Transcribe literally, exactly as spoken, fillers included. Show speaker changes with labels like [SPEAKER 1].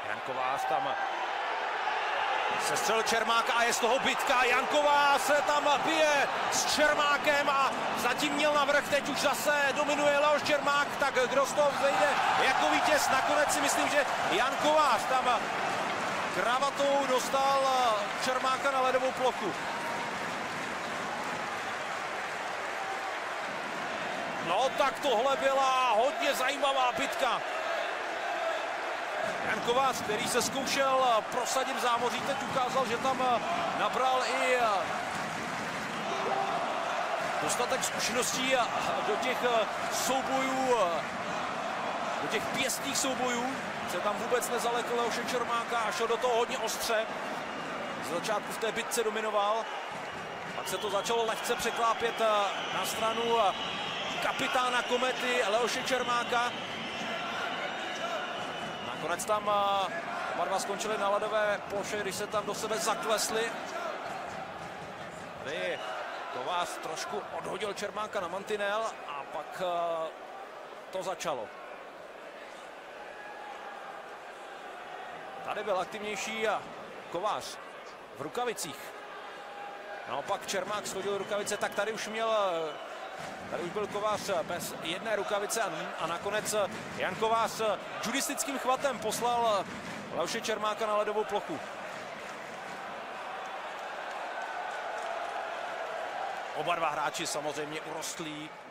[SPEAKER 1] Jan Kovář tam sestřelil Čermáka a je z toho bitka. Jan Kovář se tam bije s Čermákem a zatím měl navrch, teď už zase dominuje Leoš Čermák, tak kdo z toho vejde jako vítěz? Nakonec si myslím, že Jan Kovář tam kravatou dostal Čermáka na ledovou plochu. No tak tohle byla hodně zajímavá bitka. Jan Kovář, který se zkoušel prosadit v zámoří, teď ukázal, že tam nabral i dostatek zkušeností do těch soubojů, do těch pěstných soubojů. Se tam vůbec nezalekl Leoše Čermáka a šel do toho hodně ostře. Z začátku v té bitce dominoval. Pak se to začalo lehce překlápět na stranu kapitána Komety Leoše Čermáka. Nakonec tam oba dva skončili na ledové ploše, když se tam do sebe zaklesli. Tady Kovář trošku odhodil Čermáka na mantinel a pak to začalo. Tady byl aktivnější Kovář v rukavicích. Naopak Čermák shodil rukavice, tak tady už měl, tady už byl Kovář bez jedné rukavice a, a nakonec Jan Kovář judistickým chvatem poslal Leoše Čermáka na ledovou plochu. Oba dva hráči samozřejmě urostlí.